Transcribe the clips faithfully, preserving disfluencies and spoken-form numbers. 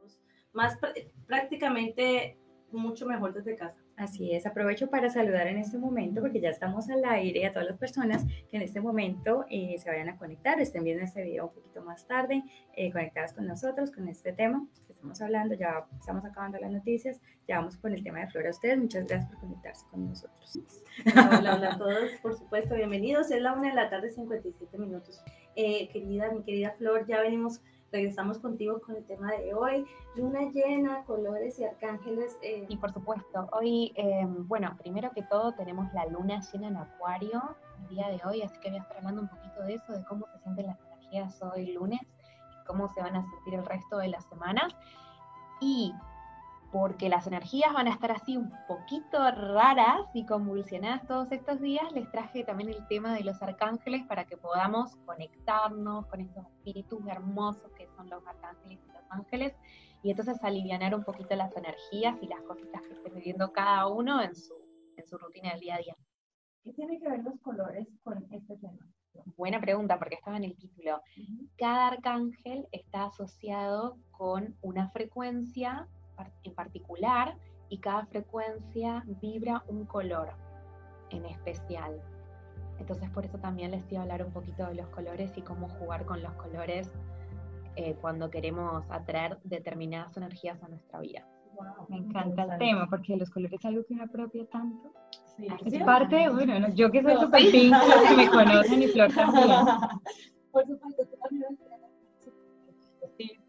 minutos, más pr prácticamente mucho mejor desde casa. Así es, aprovecho para saludar en este momento porque ya estamos al aire a todas las personas que en este momento eh, se vayan a conectar, estén viendo este video un poquito más tarde, eh, conectadas con nosotros, con este tema que estamos hablando. Ya estamos acabando las noticias, ya vamos con el tema de Flor. A ustedes, muchas gracias por conectarse con nosotros. Hola, hola, hola a todos, por supuesto, bienvenidos. Es la una de la tarde, cincuenta y siete minutos. Eh, querida, mi querida Flor, ya venimos, regresamos contigo con el tema de hoy, luna llena, colores y arcángeles. Eh. Y por supuesto, hoy, eh, bueno, primero que todo tenemos la luna llena en Acuario el día de hoy, así que voy a estar hablando un poquito de eso, de cómo se sienten las energías hoy lunes, y cómo se van a sentir el resto de la semana. Y porque las energías van a estar así un poquito raras y convulsionadas todos estos días, les traje también el tema de los arcángeles para que podamos conectarnos con estos espíritus hermosos que son los arcángeles y los ángeles, y entonces alivianar un poquito las energías y las cositas que estén viviendo cada uno en su, en su rutina del día a día. ¿Qué tiene que ver los colores con este tema? Buena pregunta, porque estaba en el título. Uh-huh. Cada arcángel está asociado con una frecuencia en particular, y cada frecuencia vibra un color en especial. Entonces por eso también les iba a hablar un poquito de los colores y cómo jugar con los colores eh, cuando queremos atraer determinadas energías a nuestra vida. Wow, me encanta el tema, porque los colores es algo que me apropia tanto. Sí, es sí, parte, bueno, no, yo que soy súper no, pink, los que me conocen, y Flor también. Por supuesto, tú también. Sí,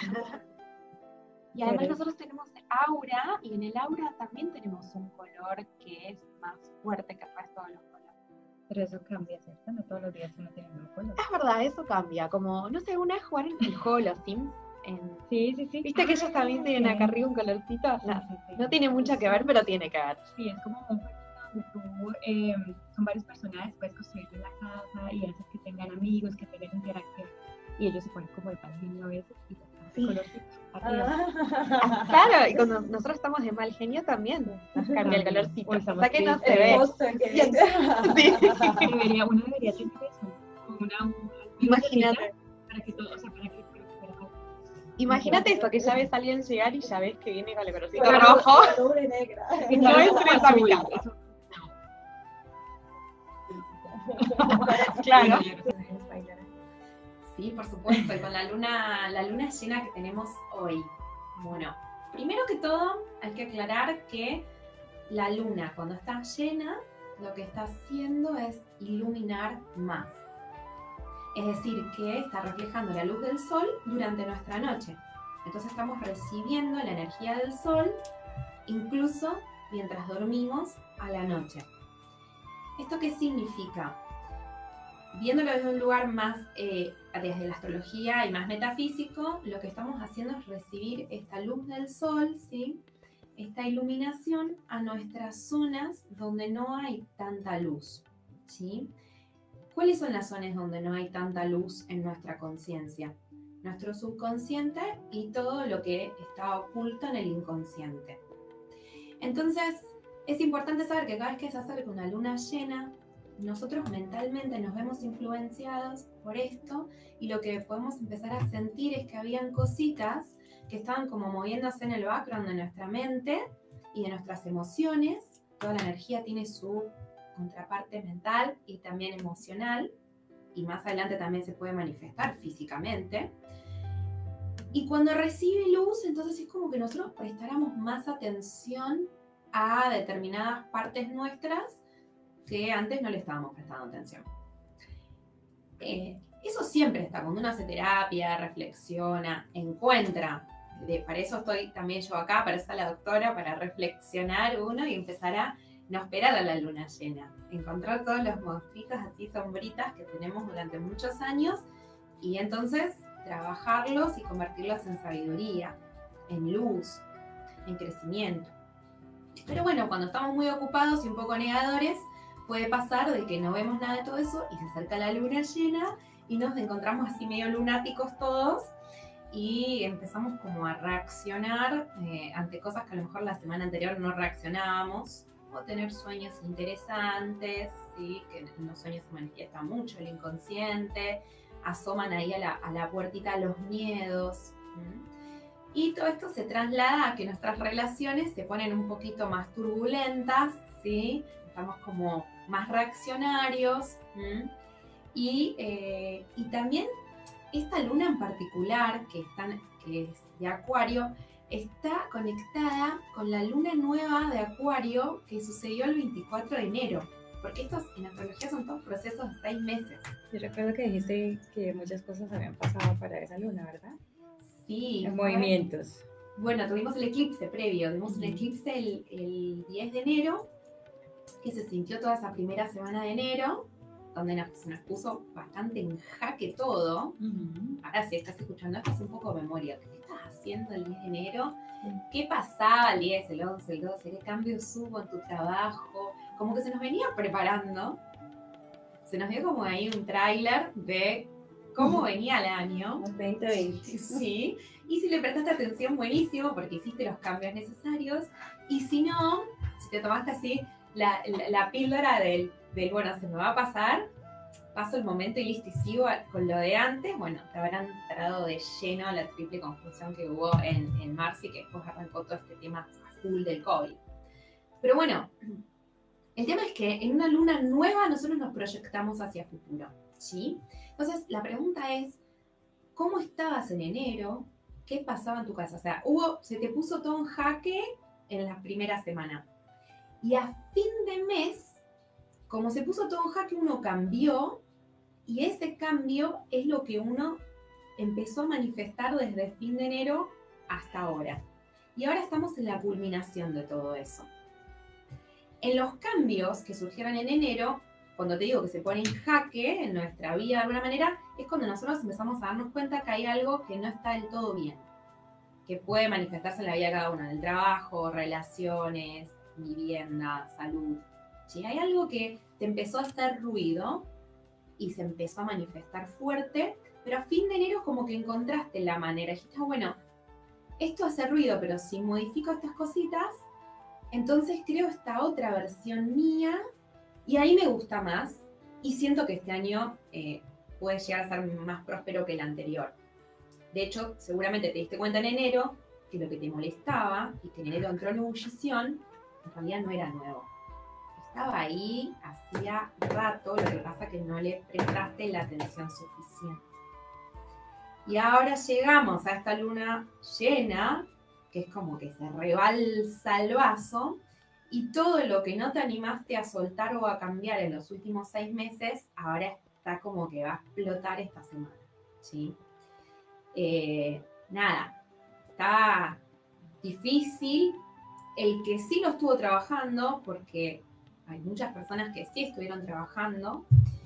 y además nosotros tenemos aura, y en el aura también tenemos un color que es más fuerte que el resto de los colores. Pero eso cambia, ¿cierto? No todos los días uno tiene el mismo color. Es verdad, eso cambia. Como, no sé, una vez jugar en el juego de los Sims. En... Sí, sí, sí. ¿Viste que ellos también tienen sí. acá arriba un colorcito? No, sí, sí, sí. no tiene mucho que ver, pero tiene que ver. Sí, es como un juego donde tú, eh, son varios personajes, puedes construir en la casa y haces que tengan amigos, que tengan interacción. Y ellos se ponen como de mal genio a veces y sí. Colorcito arriba. Ah, claro, y cuando nosotros estamos de mal genio también nos cambia el colorcito. O sea que no se ve. Sí. Debería, uno debería tener eso. Una, una, Imagínate. Para que todo, o sea, para que, para que imagínate eso, que ya ves a alguien llegar y ya ves que viene con el colorcito rojo. Doble negra. Y no entres a mi casa. Claro. Sí, por supuesto, y con la luna, la luna llena que tenemos hoy. Bueno, primero que todo hay que aclarar que la luna cuando está llena, lo que está haciendo es iluminar más. Es decir, que está reflejando la luz del sol durante nuestra noche. Entonces estamos recibiendo la energía del sol incluso mientras dormimos a la noche. ¿Esto qué significa? Viéndolo desde un lugar más, eh, desde la astrología y más metafísico, lo que estamos haciendo es recibir esta luz del sol, ¿sí? Esta iluminación a nuestras zonas donde no hay tanta luz, ¿sí? ¿Cuáles son las zonas donde no hay tanta luz en nuestra conciencia? Nuestro subconsciente y todo lo que está oculto en el inconsciente. Entonces, es importante saber que cada vez que se acerca una luna llena, nosotros mentalmente nos vemos influenciados por esto, y lo que podemos empezar a sentir es que habían cositas que estaban como moviéndose en el background de nuestra mente y de nuestras emociones. Toda la energía tiene su contraparte mental y también emocional, y más adelante también se puede manifestar físicamente. Y cuando recibe luz, entonces es como que nosotros prestáramos más atención a determinadas partes nuestras que antes no le estábamos prestando atención. Eh, eso siempre está, cuando uno hace terapia, reflexiona, encuentra, de, para eso estoy también yo acá, para eso está la doctora, para reflexionar uno y empezar a no esperar a la luna llena, encontrar todos los monstruitos así sombritas que tenemos durante muchos años, y entonces trabajarlos y convertirlos en sabiduría, en luz, en crecimiento. Pero bueno, cuando estamos muy ocupados y un poco negadores, puede pasar de que no vemos nada de todo eso y se acerca la luna llena y nos encontramos así medio lunáticos todos y empezamos como a reaccionar eh, ante cosas que a lo mejor la semana anterior no reaccionábamos, o tener sueños interesantes, ¿sí? Que en los sueños se manifiesta mucho el inconsciente, asoman ahí a la, a la puertita los miedos. ¿sí? Y todo esto se traslada a que nuestras relaciones se ponen un poquito más turbulentas, ¿sí? Estamos como más reaccionarios. ¿Mm? Y, eh, y también esta luna en particular, que, están, que es de Acuario, está conectada con la luna nueva de Acuario que sucedió el veinticuatro de enero. Porque estos en astrología son todos procesos de seis meses. Yo recuerdo que dijiste que muchas cosas habían pasado para esa luna, ¿verdad? Sí. En movimientos. Bueno, tuvimos el eclipse previo, tuvimos Uh-huh. el eclipse el, el diez de enero, que se sintió toda esa primera semana de enero, donde nos, se nos puso bastante en jaque todo. Uh-huh. Ahora si estás escuchando esto, haz un poco de memoria. ¿Qué estás haciendo el diez de enero? ¿Qué pasaba el diez, el once, el doce? ¿Qué cambios hubo en tu trabajo? Como que se nos venía preparando. Se nos dio como ahí un tráiler de cómo venía el año. veinte veinte. Sí, y si le prestaste atención, buenísimo, porque hiciste los cambios necesarios. Y si no, si te tomaste así la, la, la píldora del, del, bueno, se me va a pasar, paso el momento y listo, y sigo con lo de antes, bueno, te habrán entrado de lleno la triple conjunción que hubo en, en marzo y que después arrancó todo este tema full del COVID. Pero bueno, el tema es que en una luna nueva nosotros nos proyectamos hacia futuro, ¿sí? Entonces, la pregunta es, ¿cómo estabas en enero? ¿Qué pasaba en tu casa? O sea, hubo, se te puso todo en jaque en la primera semana. Y a fin de mes, como se puso todo en jaque, uno cambió, y ese cambio es lo que uno empezó a manifestar desde fin de enero hasta ahora. Y ahora estamos en la culminación de todo eso. En los cambios que surgieron en enero, cuando te digo que se pone en jaque en nuestra vida de alguna manera, es cuando nosotros empezamos a darnos cuenta que hay algo que no está del todo bien, que puede manifestarse en la vida de cada uno, en el trabajo, relaciones, vivienda, salud. ¿Sí? Hay algo que te empezó a hacer ruido y se empezó a manifestar fuerte, pero a fin de enero como que encontraste la manera. Dijiste, bueno, esto hace ruido, pero si modifico estas cositas, entonces creo esta otra versión mía y ahí me gusta más y siento que este año eh, puede llegar a ser más próspero que el anterior. De hecho, seguramente te diste cuenta en enero que lo que te molestaba y que en enero entró en ebullición, en realidad no era nuevo. Estaba ahí hacía rato, lo que pasa es que no le prestaste la atención suficiente. Y ahora llegamos a esta luna llena, que es como que se rebalsa el vaso, y todo lo que no te animaste a soltar o a cambiar en los últimos seis meses, ahora está como que va a explotar esta semana, ¿sí? Eh, nada, está difícil. El que sí lo estuvo trabajando, porque hay muchas personas que sí estuvieron trabajando,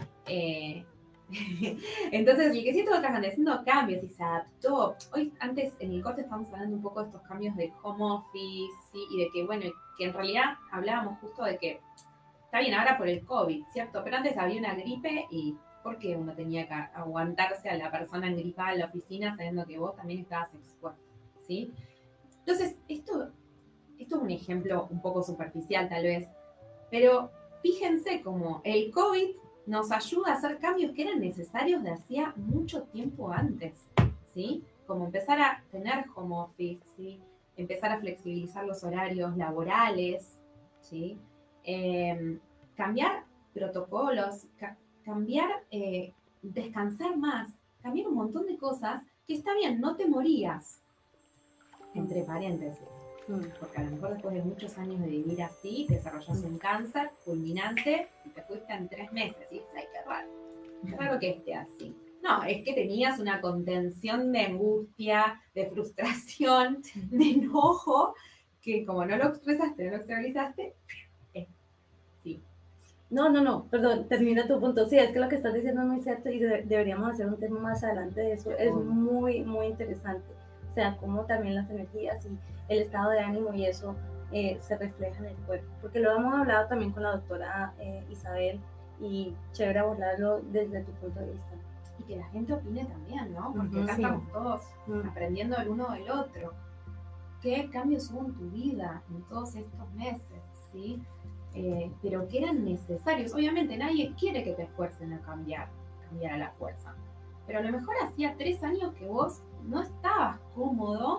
eh, entonces el que sí estuvo trabajando, haciendo cambios y se adaptó. Hoy, antes en el corte estábamos hablando un poco de estos cambios de home office, ¿sí? Y de que, bueno, que en realidad hablábamos justo de que está bien ahora por el COVID, ¿cierto? Pero antes había una gripe y ¿por qué uno tenía que aguantarse a la persona engripada en la oficina sabiendo que vos también estabas expuesto, ¿sí? Entonces, esto, esto es un ejemplo un poco superficial tal vez, pero fíjense cómo el COVID nos ayuda a hacer cambios que eran necesarios de hacía mucho tiempo antes, ¿sí? Como empezar a tener home office, ¿sí? Empezar a flexibilizar los horarios laborales, ¿sí? Eh, cambiar protocolos, ca cambiar, eh, descansar más, cambiar un montón de cosas que está bien, no te morías, entre paréntesis. Porque a lo mejor después de muchos años de vivir así, desarrollaste un cáncer fulminante y te fuiste en tres meses. Y dices, ay, qué raro. Qué raro que esté así. No, es que tenías una contención de angustia, de frustración, de enojo, que como no lo expresaste, no lo exteriorizaste, eh, sí. No, no, no, perdón, termina tu punto. Sí, es que lo que estás diciendo es muy cierto y de deberíamos hacer un tema más adelante de eso. Es muy, muy interesante. O sea, cómo también las energías y el estado de ánimo y eso eh, se refleja en el cuerpo. Porque lo hemos hablado también con la doctora eh, Isabel y chévere abordarlo desde tu punto de vista. Y que la gente opine también, ¿no? Porque Uh-huh, acá sí. estamos todos uh-huh. aprendiendo el uno del otro. ¿Qué cambios hubo en tu vida en todos estos meses? ¿Sí? Eh, pero que eran necesarios. Obviamente nadie quiere que te esfuercen a cambiar, cambiar a la fuerza. Pero a lo mejor hacía tres años que vos no estabas cómodo o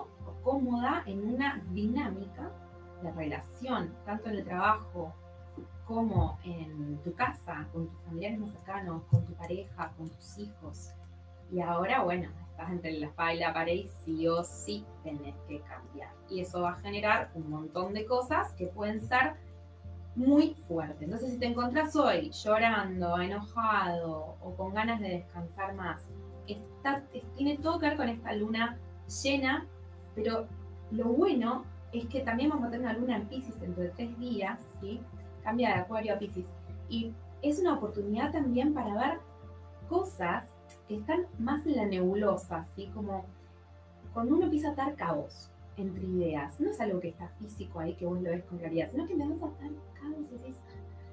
cómoda en una dinámica de relación, tanto en el trabajo como en tu casa, con tus familiares más cercanos, con tu pareja, con tus hijos. Y ahora, bueno, estás entre la espada y la pared y sí o sí tenés que cambiar. Y eso va a generar un montón de cosas que pueden ser muy fuertes. Entonces, si te encontrás hoy llorando, enojado o con ganas de descansar más, está, tiene todo que ver con esta luna llena, pero lo bueno es que también vamos a tener una luna en Piscis dentro de tres días, ¿sí? Cambia de Acuario a Piscis. Y es una oportunidad también para ver cosas que están más en la nebulosa, ¿sí? Como cuando uno empieza a atar cabos entre ideas, no es algo que está físico ahí que vos lo ves con claridad, sino que me vas a atar cabos y decís,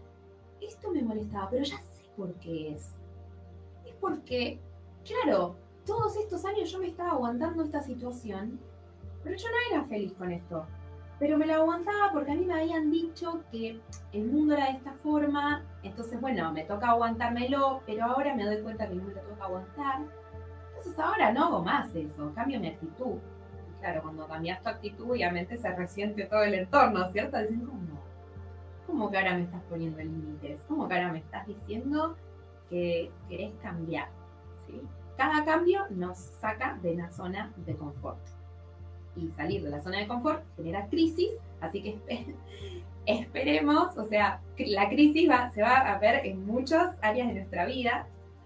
esto me molestaba, pero ya sé por qué es. Es porque, claro, todos estos años yo me estaba aguantando esta situación, pero yo no era feliz con esto. Pero me lo aguantaba porque a mí me habían dicho que el mundo era de esta forma, entonces bueno, me toca aguantármelo, pero ahora me doy cuenta que no me lo toca aguantar. Entonces ahora no hago más eso, cambio mi actitud. Y claro, cuando cambias tu actitud, obviamente se resiente todo el entorno, ¿cierto? Dicen, ¿cómo? ¿Cómo que ahora me estás poniendo límites? ¿Cómo que ahora me estás diciendo que querés cambiar? ¿Sí? Cada cambio nos saca de la zona de confort. Y salir de la zona de confort genera crisis, así que esper esperemos, o sea, la crisis va, se va a ver en muchas áreas de nuestra vida,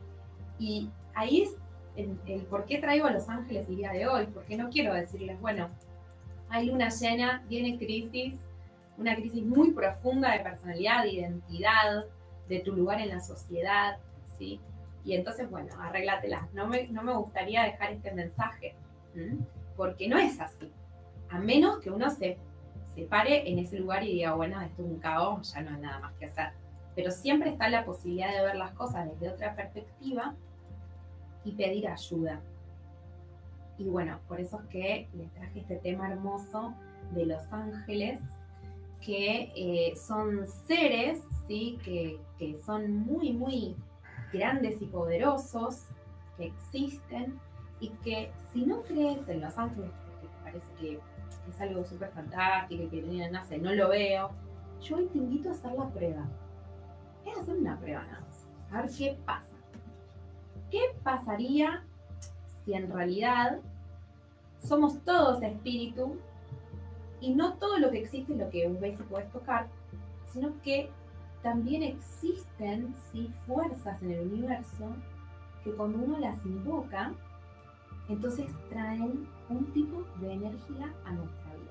y ahí es el, el por qué traigo a los ángeles el día de hoy, porque no quiero decirles, bueno, hay luna llena, viene crisis, una crisis muy profunda de personalidad, de identidad, de tu lugar en la sociedad, ¿sí? Y entonces, bueno, arréglatelas. No me, no me gustaría dejar este mensaje, ¿m? Porque no es así. A menos que uno se, se pare en ese lugar y diga, bueno, esto es un caos, ya no hay nada más que hacer. Pero siempre está la posibilidad de ver las cosas desde otra perspectiva y pedir ayuda. Y bueno, por eso es que les traje este tema hermoso de los ángeles, que eh, son seres, ¿sí? que, que son muy, muy grandes y poderosos, que existen, y que si no crees en los ángeles, porque te parece que es algo súper fantástico y que no sé, no lo veo, yo hoy te invito a hacer la prueba. Es hacer una prueba nada más, a ver qué pasa. ¿Qué pasaría si en realidad somos todos espíritu y no todo lo que existe es lo que ves y puedes tocar, sino que también existen, ¿sí?, fuerzas en el universo que cuando uno las invoca, entonces traen un tipo de energía a nuestra vida.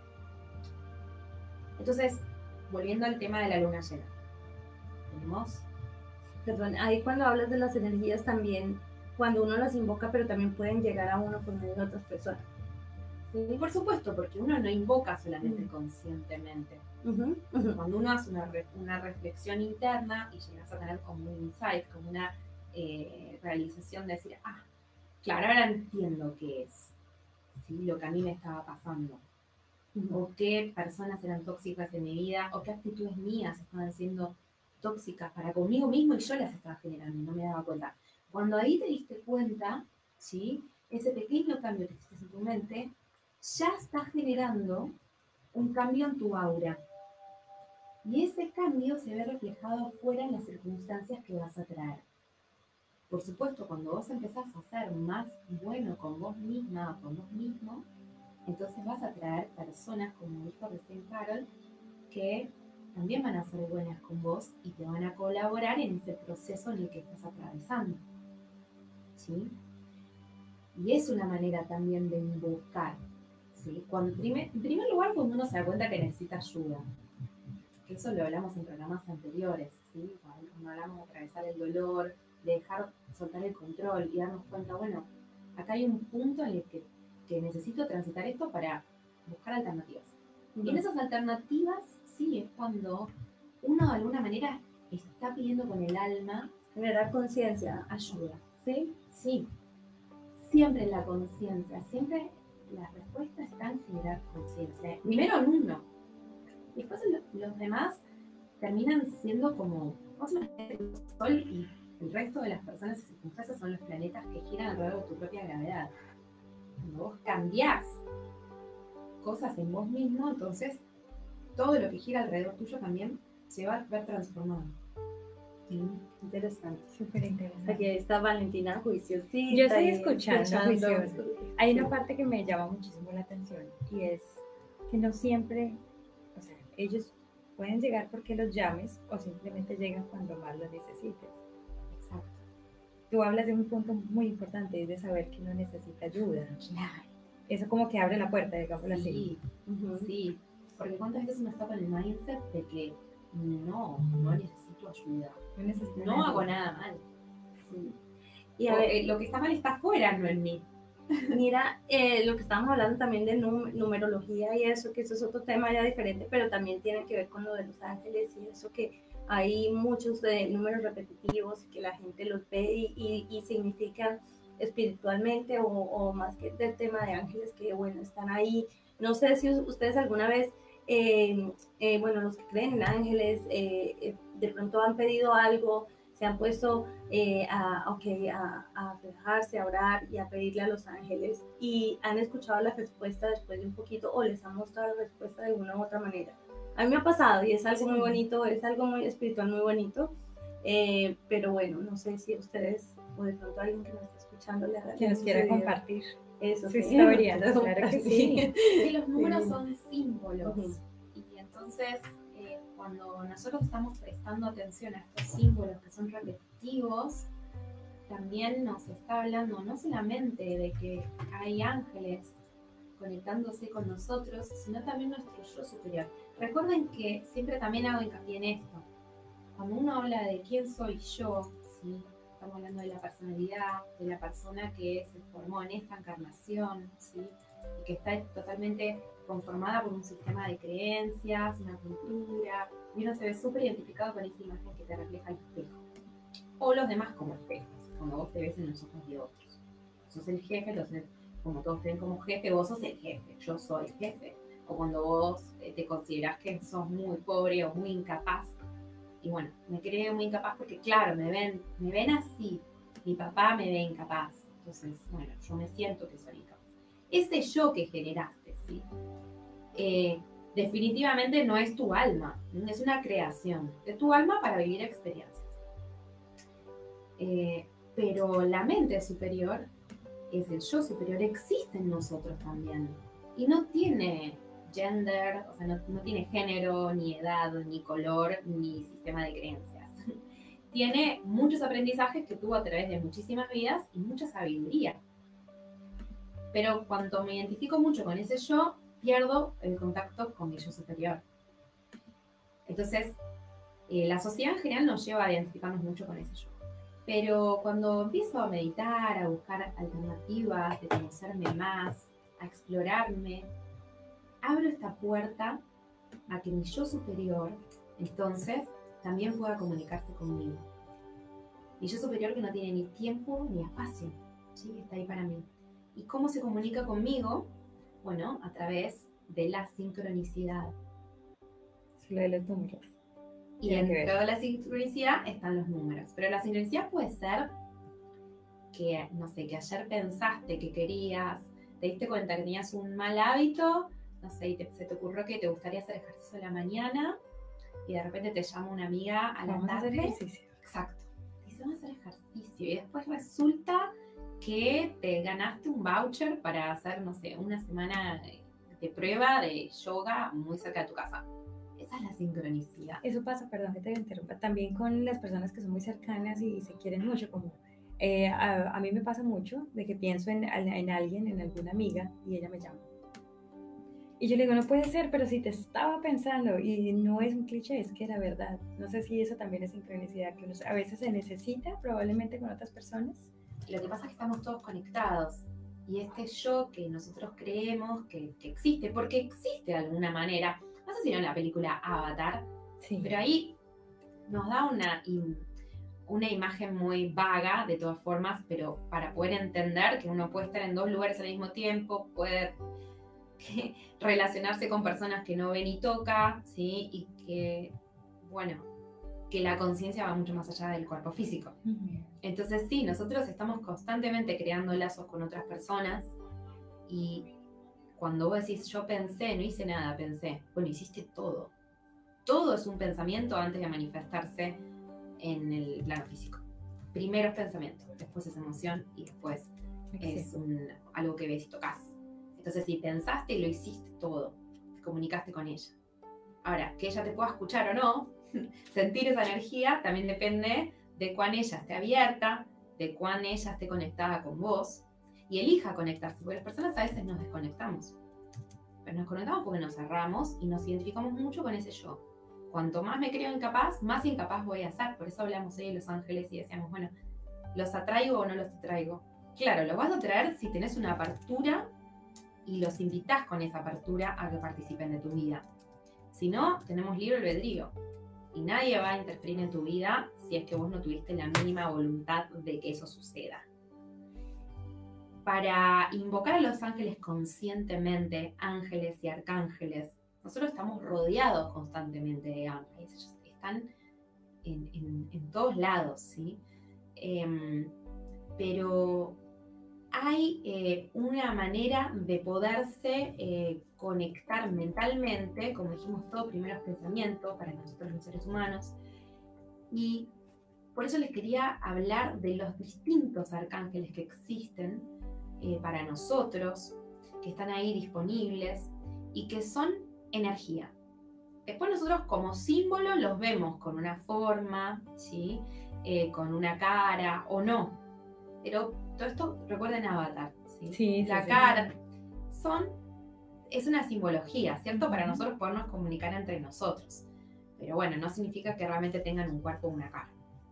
Entonces, volviendo al tema de la luna llena, tenemos... Perdón, ahí cuando hablas de las energías también, cuando uno las invoca, pero también pueden llegar a uno por medio de otras personas. Sí, por supuesto, porque uno no invoca solamente uh-huh. conscientemente. Uh-huh, uh-huh. Cuando uno hace una, re, una reflexión interna y llegas a tener como un insight, como una eh, realización de decir, ah, claro, ahora entiendo qué es, ¿sí?, lo que a mí me estaba pasando. Uh-huh. O qué personas eran tóxicas en mi vida, o qué actitudes mías estaban siendo tóxicas para conmigo mismo y yo las estaba generando y no me daba cuenta. Cuando ahí te diste cuenta, ¿sí?, ese pequeño cambio que hiciste en tu mente, ya está generando un cambio en tu aura. Y ese cambio se ve reflejado afuera en las circunstancias que vas a traer. Por supuesto, cuando vos empezás a ser más bueno con vos misma o con vos mismo, entonces vas a traer personas, como dijo recién Carol, que también van a ser buenas con vos y te van a colaborar en ese proceso en el que estás atravesando. ¿Sí? Y es una manera también de invocar. ¿Sí? Cuando, primer, en primer lugar, cuando uno se da cuenta que necesita ayuda. Que eso lo hablamos en programas anteriores, ¿sí? Cuando, cuando hablamos de atravesar el dolor, de dejar soltar el control y darnos cuenta, bueno, acá hay un punto en el que, que necesito transitar esto para buscar alternativas. Uh-huh. Y en esas alternativas, sí, es cuando uno de alguna manera está pidiendo con el alma generar conciencia, ayuda. ¿Sí? Sí. Siempre en la conciencia, siempre la respuesta está en generar conciencia. Primero en uno. Después los demás terminan siendo como, vamos a imaginar el Sol y el resto de las personas y circunstancias son los planetas que giran alrededor de tu propia gravedad. Cuando vos cambiás cosas en vos mismo, entonces todo lo que gira alrededor tuyo también se va a ver transformado. Sí, interesante. Súper interesante. Aquí está Valentina juiciosita. Yo estoy y escuchando, escuchando. juiciosa. Hay una parte que me llama muchísimo la atención y es que no siempre, o sea, ellos pueden llegar porque los llames o simplemente llegan cuando más lo necesites. Exacto. Tú hablas de un punto muy importante, es de saber que uno necesita ayuda. Claro. Eso como que abre la puerta, digámoslo así. Sí, Ujú. sí. Porque cuántas veces uno está con el mindset de que no, no necesito ayuda. No necesita No ayuda. hago nada mal. Sí. Y a O, ver, eh, lo que está mal está afuera, no en mí. mira, eh, lo que estábamos hablando también de num- numerología y eso, que eso es otro tema ya diferente, pero también tiene que ver con lo de los ángeles y eso, que hay muchos de números repetitivos que la gente los ve y, y, y significan espiritualmente o, o más que del tema de ángeles que, bueno, están ahí. No sé si ustedes alguna vez, eh, eh, bueno, los que creen en ángeles, eh, eh, de pronto han pedido algo, se han puesto eh, a, okay, a, a relajarse, a orar y a pedirle a los ángeles y han escuchado la respuesta después de un poquito o les han mostrado la respuesta de una u otra manera. A mí me ha pasado y es algo muy bonito, es algo muy espiritual, muy bonito, eh, pero bueno, no sé si ustedes o de pronto alguien que nos está escuchando le Que nos quiera compartir eso, su sí, historia, claro que sí. Que los números Sí. son símbolos. Ujú. Y entonces, eh, cuando nosotros estamos prestando atención a estos símbolos que son repetitivos, también nos está hablando no solamente de que hay ángeles conectándose con nosotros, sino también nuestro yo superior. Recuerden que siempre también hago hincapié en esto. Cuando uno habla de quién soy yo, ¿sí? Estamos hablando de la personalidad, de la persona que se formó en esta encarnación, ¿sí? Y que está totalmente conformada por un sistema de creencias, una cultura, y uno se ve súper identificado con esa imagen que te refleja el espejo. O los demás como espejos, cuando vos te ves en los ojos de otros. Sos el jefe, entonces, como todos te ven como jefe, vos sos el jefe, yo soy el jefe. O cuando vos eh, te considerás que sos muy pobre o muy incapaz. Y bueno, me creo muy incapaz porque, claro, me ven, me ven así. Mi papá me ve incapaz. Entonces, bueno, yo me siento que soy incapaz. Ese yo que generaste, ¿sí? Eh, definitivamente no es tu alma, es una creación de tu alma para vivir experiencias. Eh, pero la mente superior es el yo superior, existe en nosotros también. Y no tiene gender, o sea, no, no tiene género, ni edad, ni color, ni sistema de creencias. Tiene muchos aprendizajes que tuvo a través de muchísimas vidas y mucha sabiduría. Pero cuando me identifico mucho con ese yo, pierdo el contacto con mi yo superior. Entonces, eh, la sociedad en general nos lleva a identificarnos mucho con ese yo. Pero cuando empiezo a meditar, a buscar alternativas, de conocerme más, a explorarme, abro esta puerta a que mi yo superior, entonces, también pueda comunicarse conmigo. Mi yo superior que no tiene ni tiempo ni espacio, ¿sí? Está ahí para mí. ¿Y cómo se comunica conmigo? Bueno, a través de la sincronicidad. Es lo de los números. Y Tiene que dentro ver. de la sincronicidad están los números. Pero la sincronicidad puede ser que, no sé, que ayer pensaste que querías, te diste cuenta que tenías un mal hábito, no sé, y te, se te ocurrió que te gustaría hacer ejercicio a la mañana y de repente te llama una amiga a la Vamos a hacer tarde. ejercicio. Exacto. Te dice, vamos a hacer ejercicio. Y después resulta que te ganaste un voucher para hacer, no sé, una semana de prueba de yoga muy cerca de tu casa. Esa es la sincronicidad. Eso pasa, perdón que te interrumpa, también con las personas que son muy cercanas y se quieren mucho, como eh, a, a mí me pasa mucho de que pienso en, en alguien, en alguna amiga, y ella me llama. Y yo le digo, no puede ser, pero si te estaba pensando, y no es un cliché, es que era verdad. No sé si eso también es sincronicidad, que uno a veces se necesita probablemente con otras personas. Lo que pasa es que estamos todos conectados. Y este yo que nosotros creemos que, que existe, porque existe de alguna manera. No sé si vieron la película Avatar, Sí. pero ahí nos da una, una imagen muy vaga, de todas formas, pero para poder entender que uno puede estar en dos lugares al mismo tiempo, puede relacionarse con personas que no ve ni toca, ¿sí? Y que, bueno, que la conciencia va mucho más allá del cuerpo físico. Uh-huh. Entonces sí, nosotros estamos constantemente creando lazos con otras personas y cuando vos decís, yo pensé, no hice nada, pensé, bueno, hiciste todo. Todo es un pensamiento antes de manifestarse en el plano físico. Primero es pensamiento, después es emoción y después es un, algo que ves y tocas. Entonces, si pensaste, lo hiciste todo, te comunicaste con ella. Ahora, que ella te pueda escuchar o no, sentir esa energía, también depende de cuán ella esté abierta, de cuán ella esté conectada con vos y elija conectarse, porque las personas a veces nos desconectamos, pero nos conectamos porque nos cerramos y nos identificamos mucho con ese yo. Cuanto más me creo incapaz, más incapaz voy a ser. Por eso hablamos hoy de los ángeles y decíamos, bueno, ¿los atraigo o no los atraigo? Claro, los vas a atraer si tenés una apertura y los invitás con esa apertura a que participen de tu vida. Si no, tenemos libre albedrío y nadie va a interferir en tu vida si es que vos no tuviste la mínima voluntad de que eso suceda. Para invocar a los ángeles conscientemente, ángeles y arcángeles, nosotros estamos rodeados constantemente de ángeles, ellos están en, en, en todos lados, ¿sí? Eh, pero hay eh, una manera de poderse eh, conectar mentalmente, como dijimos, todo primero es pensamiento para nosotros los seres humanos, y por eso les quería hablar de los distintos arcángeles que existen eh, para nosotros, que están ahí disponibles y que son energía. Después nosotros como símbolo los vemos con una forma, ¿sí? Eh, con una cara o no, pero todo esto, recuerden Avatar, ¿sí? Sí, la sí, cara, sí. son, es una simbología, ¿cierto? Para nosotros podernos comunicar entre nosotros, pero bueno, no significa que realmente tengan un cuerpo o una cara.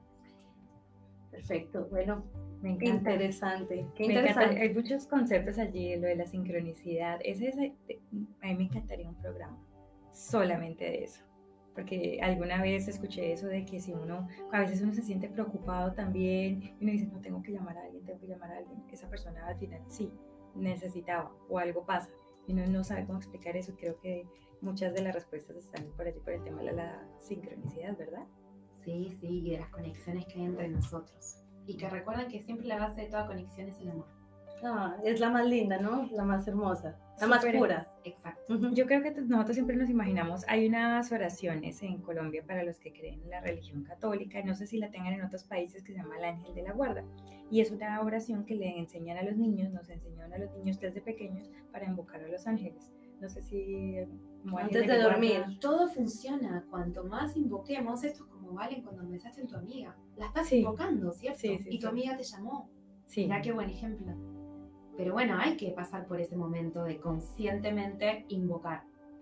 Perfecto, bueno, me encanta. Interesante, qué me interesante. Encanta. Hay muchos conceptos allí, lo de la sincronicidad. Ese, ese, a mí me encantaría un programa solamente de eso, porque alguna vez escuché eso de que si uno, a veces uno se siente preocupado también y uno dice, no, tengo que llamar a alguien, tengo que llamar a alguien, esa persona al final sí, necesitaba o algo pasa y uno no sabe cómo explicar eso. Creo que muchas de las respuestas están por allí, por el tema de la sincronicidad, ¿verdad? Sí, sí, y de las conexiones que hay entre nosotros. Y que recuerden que siempre la base de toda conexión es el amor. Ah, es la más linda, ¿no? La más hermosa, la más Súper, pura. Exacto. Uh-huh. Yo creo que nosotros siempre nos imaginamos, hay unas oraciones en Colombia para los que creen en la religión católica, no sé si la tengan en otros países, que se llama el Ángel de la Guarda. Y es una oración que le enseñan a los niños, nos enseñan a los niños desde pequeños para invocar a los ángeles. No sé si... Antes de dormir. Guarda, todo funciona. Cuanto más invoquemos, esto es como Valen cuando empezaste en tu amiga. La estás sí. invocando, ¿cierto? Sí, sí, y tu sí. amiga te llamó. Sí. Mirá qué buen ejemplo. Pero bueno, hay que pasar por ese momento de conscientemente invocar.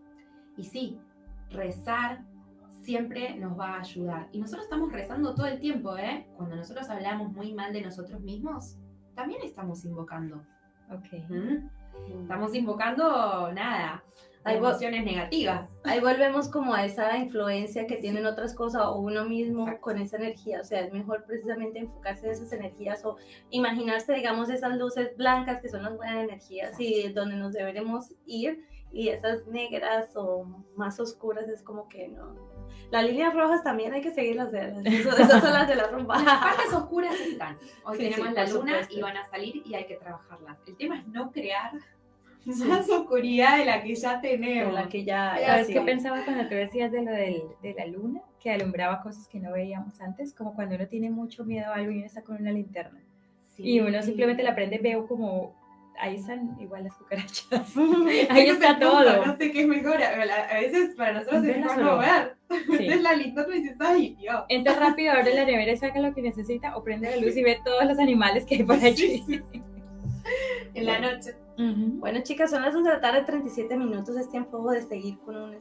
Y sí, rezar siempre nos va a ayudar. Y nosotros estamos rezando todo el tiempo, ¿eh? Cuando nosotros hablamos muy mal de nosotros mismos, también estamos invocando. Ok. ¿Mm? Estamos invocando nada, Ahí emociones negativas. Ahí volvemos como a esa influencia que tienen otras cosas o uno mismo. Exacto. Con esa energía, o sea, es mejor precisamente enfocarse en esas energías o imaginarse, digamos, esas luces blancas que son las buenas energías. Exacto. Y donde nos deberemos ir, y esas negras o más oscuras es como que no. Las líneas rojas también hay que seguirlas, eso, esas son las de la rumba. Las partes oscuras están. Hoy sí, tenemos sí, la luna supuesto. Y van a salir y hay que trabajarlas. El tema es no crear sí. más oscuridad de la que ya tenemos. De la que ya, ya ¿Sabes sí. qué pensaba cuando tú decías de lo del, de la luna? Que alumbraba cosas que no veíamos antes, como cuando uno tiene mucho miedo a algo y uno está con una linterna. Sí. Y uno simplemente la prende, veo como... Ahí están igual las cucarachas. Ahí está todo. No sé qué es mejor. A veces para nosotros es mejor no ver. Sí. Es la linterna y dices, ay, Dios. Entra rápido, abre la nevera y saca lo que necesita, o prende la luz y ve todos los animales que hay por allí. Sí, sí. En la noche. Uh-huh. Bueno, chicas, son las dos de la tarde, treinta y siete minutos. Es tiempo de seguir con un...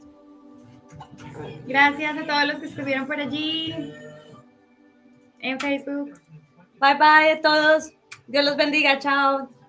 Gracias a todos los que estuvieron por allí en Facebook. Bye, bye a todos. Dios los bendiga. Chao.